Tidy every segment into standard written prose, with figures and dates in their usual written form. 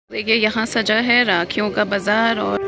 देखिए यहाँ सजा है राखियों का बाजार और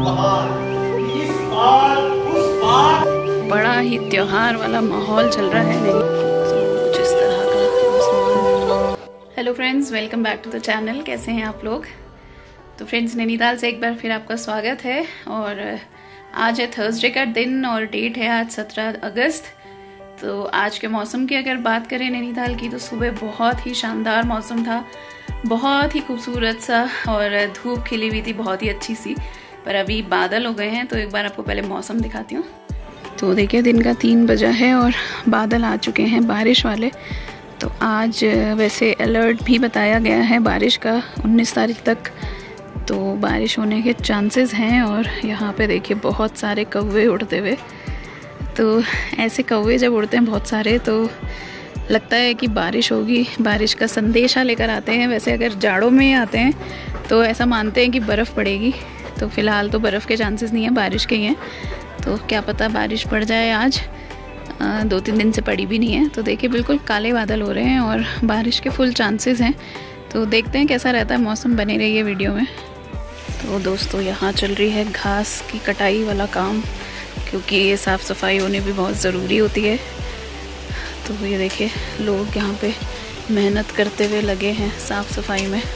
बड़ा ही त्योहार वाला माहौल चल रहा है। नहीं कुछ इस तरह का। Hello friends, welcome back to the channel. कैसे हैं आप लोग? तो फ्रेंड्स, नैनीताल से एक बार फिर आपका स्वागत है। और आज है थर्सडे का दिन और डेट है आज 17 अगस्त। तो आज के मौसम की अगर बात करें नैनीताल की, तो सुबह बहुत ही शानदार मौसम था, बहुत ही खूबसूरत सा, और धूप खिली हुई थी बहुत ही अच्छी सी। पर अभी बादल हो गए हैं, तो एक बार आपको पहले मौसम दिखाती हूँ। तो देखिए दिन का 3 बजा है और बादल आ चुके हैं बारिश वाले। तो आज वैसे अलर्ट भी बताया गया है बारिश का 19 तारीख तक, तो बारिश होने के चांसेस हैं। और यहाँ पे देखिए बहुत सारे कौवे उड़ते हुए। तो ऐसे कौवे जब उड़ते हैं बहुत सारे, तो लगता है कि बारिश होगी, बारिश का संदेशा लेकर आते हैं। वैसे अगर जाड़ों में आते हैं तो ऐसा मानते हैं कि बर्फ़ पड़ेगी, तो फ़िलहाल तो बर्फ़ के चांसेस नहीं है, बारिश के ही हैं। तो क्या पता बारिश पड़ जाए आज। 2-3 दिन से पड़ी भी नहीं है। तो देखिए बिल्कुल काले बादल हो रहे हैं और बारिश के फुल चांसेस हैं। तो देखते हैं कैसा रहता है मौसम, बने रहिए वीडियो में। तो दोस्तों यहाँ चल रही है घास की कटाई वाला काम, क्योंकि ये साफ़ सफाई होनी भी बहुत ज़रूरी होती है। तो ये देखिए लोग यहाँ पे मेहनत करते हुए लगे हैं साफ़ सफाई में।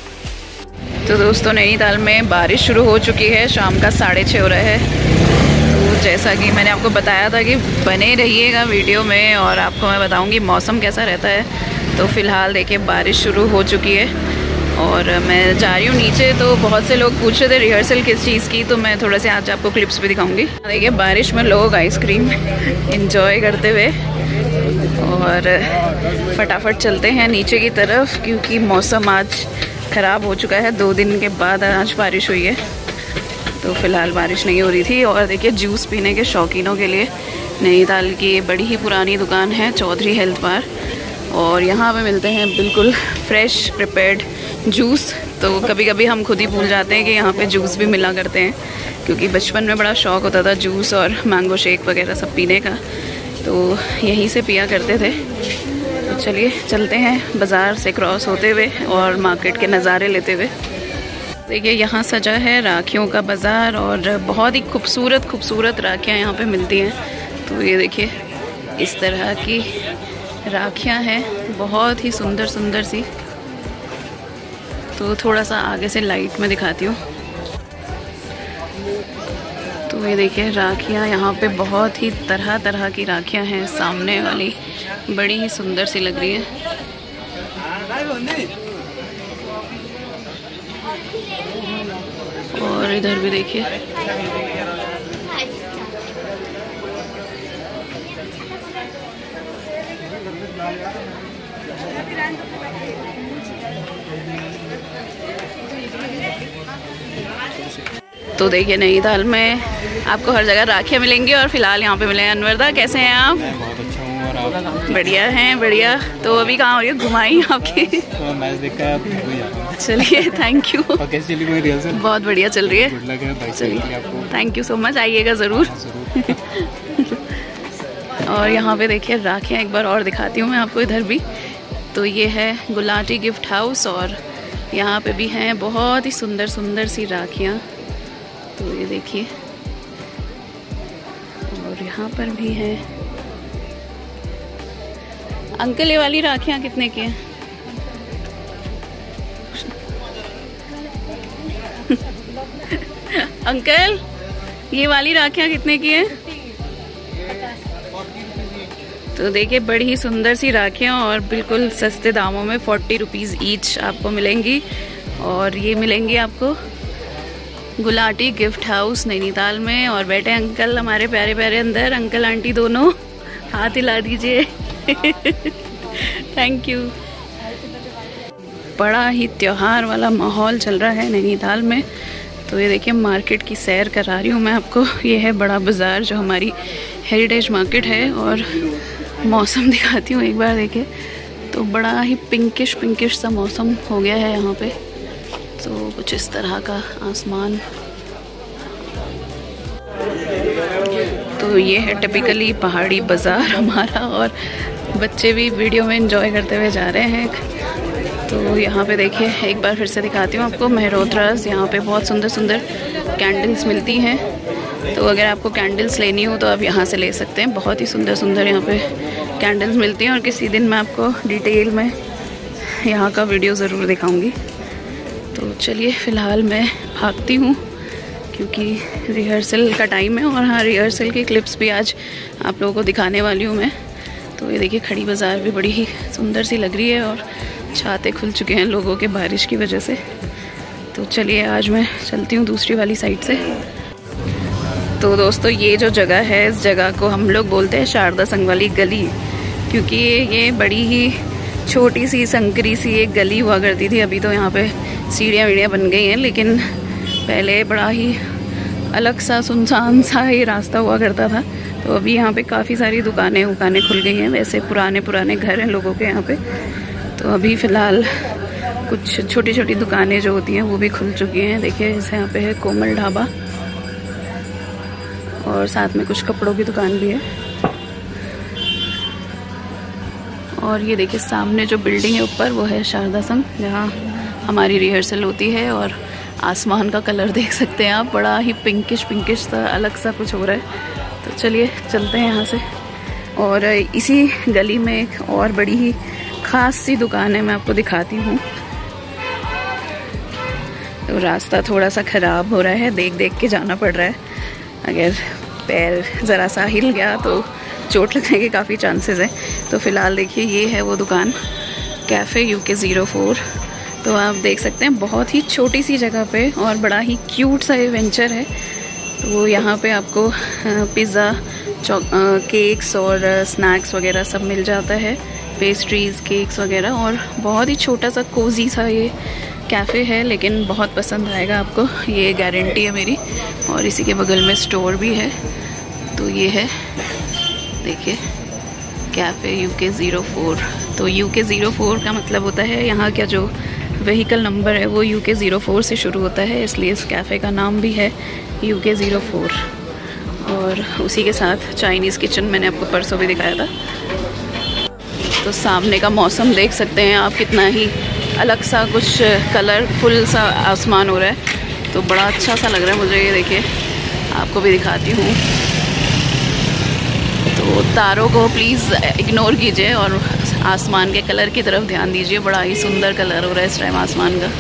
तो दोस्तों नैनीताल में बारिश शुरू हो चुकी है, शाम का 6:30 हो रहा है। तो जैसा कि मैंने आपको बताया था कि बने रहिएगा वीडियो में और आपको मैं बताऊँगी मौसम कैसा रहता है। तो फ़िलहाल देखिए बारिश शुरू हो चुकी है और मैं जा रही हूँ नीचे। तो बहुत से लोग पूछ रहे थे रिहर्सल किस चीज़ की, तो मैं थोड़ा से आज आपको क्लिप्स भी दिखाऊंगी। देखिए बारिश में लोग आइसक्रीम एंजॉय करते हुए, और फटाफट चलते हैं नीचे की तरफ, क्योंकि मौसम आज ख़राब हो चुका है। 2 दिन के बाद आज बारिश हुई है। तो फ़िलहाल बारिश नहीं हो रही थी। और देखिए जूस पीने के शौकीनों के लिए नैनीताल की बड़ी ही पुरानी दुकान है चौधरी हेल्थ बार, और यहाँ पे मिलते हैं बिल्कुल फ्रेश प्रिपेयर्ड जूस। तो कभी कभी हम खुद ही भूल जाते हैं कि यहाँ पे जूस भी मिला करते हैं, क्योंकि बचपन में बड़ा शौक़ होता था जूस और मैंगो शेक वगैरह सब पीने का, तो यहीं से पिया करते थे। तो चलिए चलते हैं बाज़ार से क्रॉस होते हुए और मार्केट के नज़ारे लेते हुए। देखिए यहाँ सजा है राखियों का बाज़ार और बहुत ही खूबसूरत खूबसूरत राखियाँ यहाँ पे मिलती हैं। तो ये देखिए इस तरह की राखियाँ हैं, बहुत ही सुंदर सुंदर सी। तो थोड़ा सा आगे से लाइट में दिखाती हूँ। तो ये देखिए राखियाँ यहाँ पे बहुत ही तरह तरह की राखियाँ हैं। सामने वाली बड़ी ही सुंदर सी लग रही है। और इधर भी देखिए तो देखिए नैनीताल में आपको हर जगह राखियाँ मिलेंगी, और फिलहाल यहाँ पे मिले हैं। अनवरदा, कैसे हैं आप? मैं बहुत अच्छा हूँ। और आप? बढ़िया हैं, बढ़िया। तो अभी कहाँ हो रही है घुमाई आपकी? तो मैच देखकर आप हो जाते। चलिए थैंक यू। और कैसी चली कोई रिहर्सल? बहुत बढ़िया चल रही है। गुड लक है। चलिए थैंक यू सो मच, आइएगा ज़रूर। और यहाँ पे देखिए राखियाँ एक बार और दिखाती हूँ मैं आपको इधर भी। तो ये है गुलाटी गिफ्ट हाउस, और यहाँ पे भी हैं बहुत ही सुंदर सुंदर सी राखियाँ। तो ये देखिए, और यहाँ पर भी है। अंकल ये वाली राखियाँ कितने की हैं? अंकल ये वाली राखियाँ कितने की हैं? तो देखिए बड़ी ही सुंदर सी राखियाँ और बिल्कुल सस्ते दामों में 40 रुपीज़ ईच आपको मिलेंगी। और ये मिलेंगी आपको गुलाटी गिफ्ट हाउस नैनीताल में। और बैठे अंकल हमारे प्यारे प्यारे अंदर, अंकल आंटी दोनों, हाथ हिला दीजिए। Thank you. बड़ा ही त्योहार वाला माहौल चल रहा है नैनीताल में। तो ये देखिए मार्केट की सैर करा रही हूँ मैं आपको। ये है बड़ा बाज़ार जो हमारी हेरिटेज मार्केट है। और मौसम दिखाती हूँ एक बार। देखिए तो बड़ा ही पिंकिश पिंकिश सा मौसम हो गया है यहाँ पे। तो कुछ इस तरह का आसमान। तो ये है टिपिकली पहाड़ी बाज़ार हमारा, और बच्चे भी वीडियो में एंजॉय करते हुए जा रहे हैं। तो यहाँ पे देखिए एक बार फिर से दिखाती हूँ आपको मेहरोत्रास। यहाँ पे बहुत सुंदर सुंदर कैंडल्स मिलती हैं, तो अगर आपको कैंडल्स लेनी हो तो आप यहाँ से ले सकते हैं। बहुत ही सुंदर सुंदर यहाँ पे कैंडल्स मिलती हैं और किसी दिन मैं आपको डिटेल में यहाँ का वीडियो ज़रूर दिखाऊंगी। तो चलिए फ़िलहाल मैं भागती हूँ क्योंकि रिहर्सल का टाइम है, और हाँ रिहर्सल की क्लिप्स भी आज आप लोगों को दिखाने वाली हूँ मैं। तो ये देखिए खड़ी बाज़ार भी बड़ी ही सुंदर सी लग रही है और छाते खुल चुके हैं लोगों के बारिश की वजह से। तो चलिए आज मैं चलती हूँ दूसरी वाली साइड से। तो दोस्तों ये जो जगह है, इस जगह को हम लोग बोलते हैं शारदा संघ वाली गली, क्योंकि ये बड़ी ही छोटी सी संकरी सी एक गली हुआ करती थी। अभी तो यहाँ पे सीढ़ियाँ वीढ़ियाँ बन गई हैं, लेकिन पहले बड़ा ही अलग सा सुनसान सा ये रास्ता हुआ करता था। तो अभी यहाँ पे काफ़ी सारी दुकानें खुल गई हैं। वैसे पुराने घर हैं लोगों के यहाँ पे, तो अभी फ़िलहाल कुछ छोटी छोटी दुकानें जो होती हैं वो भी खुल चुकी हैं। देखिए जैसे यहाँ पे है कोमल ढाबा, और साथ में कुछ कपड़ों की दुकान भी है। और ये देखिए सामने जो बिल्डिंग है ऊपर, वो है शारदा संघ, जहाँ हमारी रिहर्सल होती है। और आसमान का कलर देख सकते हैं आप, बड़ा ही पिंकिश सा अलग सा कुछ हो रहा है। तो चलिए चलते हैं यहाँ से। और इसी गली में एक और बड़ी ही ख़ास सी दुकान है, मैं आपको दिखाती हूँ। तो रास्ता थोड़ा सा ख़राब हो रहा है, देख के जाना पड़ रहा है। अगर पैर ज़रा सा हिल गया तो चोट लगने के काफ़ी चांसेस हैं। तो फ़िलहाल देखिए ये है वो दुकान, कैफ़े UK 04। तो आप देख सकते हैं बहुत ही छोटी सी जगह पे और बड़ा ही क्यूट सा ये वेंचर है। तो यहाँ पे आपको पिज़्ज़ा, केक्स और स्नैक्स वगैरह सब मिल जाता है, पेस्ट्रीज़, केक्स वगैरह। और बहुत ही छोटा सा कोजी सा ये कैफ़े है, लेकिन बहुत पसंद आएगा आपको, ये गारंटी है मेरी। और इसी के बगल में स्टोर भी है। तो ये है देखिए कैफ़े UK 04। तो UK 04 का मतलब होता है यहाँ का जो व्हीकल नंबर है वो UK 04 से शुरू होता है, इसलिए इस कैफ़े का नाम भी है UK 04। और उसी के साथ चाइनीज़ किचन मैंने आपको परसों भी दिखाया था। तो सामने का मौसम देख सकते हैं आप, कितना ही अलग सा कुछ कलरफुल सा आसमान हो रहा है। तो बड़ा अच्छा सा लग रहा है मुझे। ये देखिए आपको भी दिखाती हूँ। तो तारों को प्लीज़ इग्नोर कीजिए और आसमान के कलर की तरफ ध्यान दीजिए। बड़ा ही सुंदर कलर हो रहा है इस टाइम आसमान का।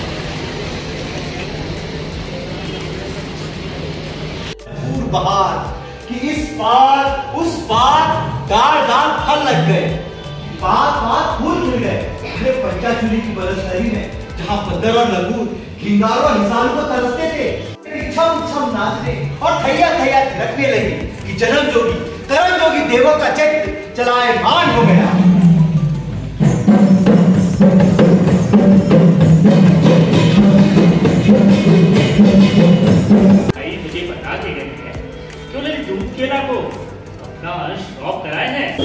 बहार कि इस पार उस पार दार फल लग गए, बात फूल खिल गए। ये पंचाचूली की बरसरी में जहाँ बंदर और लंगूर हिंगारों और हिसारों को तरसते थे, छम नाचने और थैया थिरकने लगी कि जन्म जोगी करम जोगी देवों का चक्र चलायमान हो गया। मुझे बता के गए हैं क्यों नहीं दूध केला को अपना अंश ड्रॉप कराए हैं।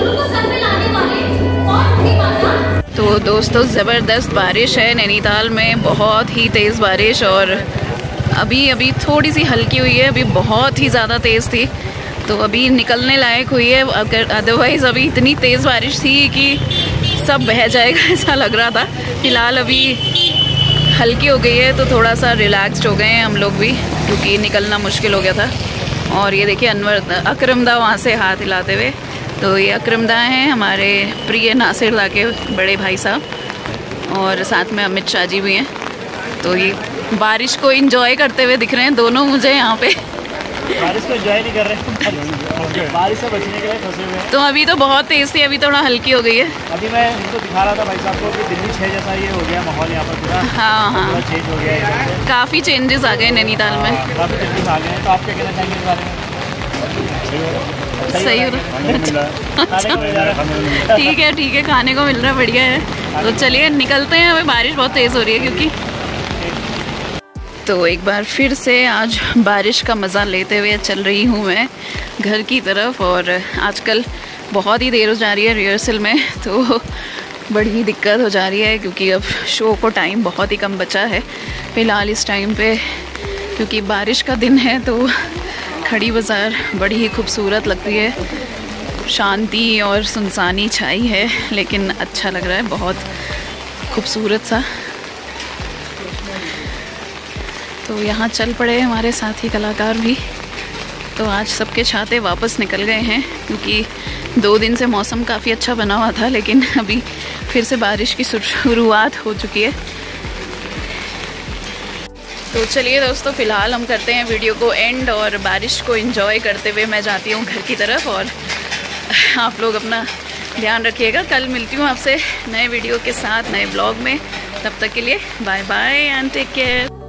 तो दोस्तों ज़बरदस्त बारिश है नैनीताल में, बहुत ही तेज़ बारिश। और अभी थोड़ी सी हल्की हुई है, अभी बहुत ही ज़्यादा तेज़ थी। तो अभी निकलने लायक हुई है, अगर अदरवाइज़ अभी इतनी तेज़ बारिश थी कि सब बह जाएगा ऐसा लग रहा था। फ़िलहाल अभी हल्की हो गई है तो थोड़ा सा रिलैक्स्ड हो गए हैं हम लोग भी, क्योंकि निकलना मुश्किल हो गया था। और ये देखिए अकरमदा वहाँ से हाथ हिलाते हुए। तो ये अकरमदा हैं हमारे प्रिय नासिर दा के बड़े भाई साहब, और साथ में अमित शाह जी भी हैं। तो ये बारिश को एंजॉय करते हुए दिख रहे हैं दोनों मुझे यहाँ पे। बारिश को एंजॉय नहीं कर रहे, बारिश से बचने के लिए फंसे हुए हैं। तो अभी तो बहुत तेज़ थी, अभी थोड़ा हल्की हो गई है। अभी मैं इनको दिखा रहा था भाई साहब को कि दिल्ली 6 जैसा ये हो गया माहौल यहाँ पर पूरा। हाँ पूरा चेंज हो गया है, काफ़ी चेंजेस आ गए नैनीताल में। काफ़ी चेंजेस आ गए हैं। तो आप क्या कहना चाहेंगे इस बारे में? सही हो रहा। ठीक है खाने को मिल रहा है, बढ़िया है। तो चलिए निकलते हैं, अभी बारिश बहुत तेज़ हो रही है क्योंकि। तो एक बार फिर से आज बारिश का मज़ा लेते हुए चल रही हूँ मैं घर की तरफ। और आजकल बहुत ही देर हो जा रही है रिहर्सल में, तो बड़ी ही दिक्कत हो जा रही है क्योंकि अब शो को टाइम बहुत ही कम बचा है फ़िलहाल इस टाइम पे। क्योंकि बारिश का दिन है तो खड़ी बाज़ार बड़ी ही खूबसूरत लगती है, शांति और सुनसानी छाई है, लेकिन अच्छा लग रहा है बहुत। खूबसूरत सा। तो यहाँ चल पड़े हमारे साथी कलाकार भी। तो आज सबके छाते वापस निकल गए हैं क्योंकि 2 दिन से मौसम काफ़ी अच्छा बना हुआ था, लेकिन अभी फिर से बारिश की शुरुआत हो चुकी है। तो चलिए दोस्तों, फ़िलहाल हम करते हैं वीडियो को एंड और बारिश को एंजॉय करते हुए मैं जाती हूँ घर की तरफ। और आप लोग अपना ध्यान रखिएगा। कल मिलती हूँ आपसे नए वीडियो के साथ, नए ब्लॉग में। तब तक के लिए bye bye and take care.